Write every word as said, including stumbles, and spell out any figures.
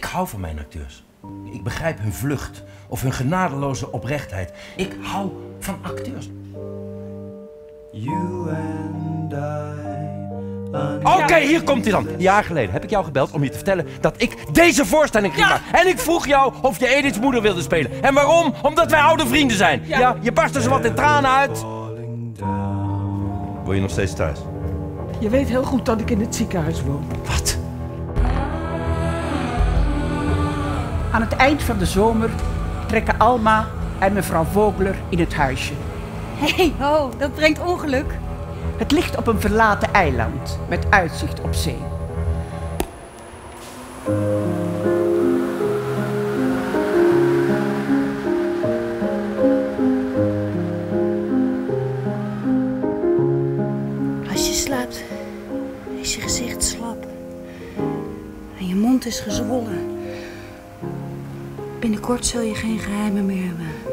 Ik hou van mijn acteurs. Ik begrijp hun vlucht of hun genadeloze oprechtheid. Ik hou van acteurs. You and I. Oké, okay, hier komt hij dan. Een jaar geleden heb ik jou gebeld om je te vertellen dat ik deze voorstelling ging maken. En ik vroeg jou of je Ediths moeder wilde spelen. En waarom? Omdat wij oude vrienden zijn. Ja, ja, je barstte zo wat in tranen uit. Wil je nog steeds thuis? Je weet heel goed dat ik in het ziekenhuis woon. Wat? Aan het eind van de zomer trekken Alma en mevrouw Vogler in het huisje. Hé, hey, ho, dat brengt ongeluk. Het ligt op een verlaten eiland met uitzicht op zee. Als je slaapt, is je gezicht slap. En je mond is gezwollen. Binnenkort zul je geen geheimen meer hebben.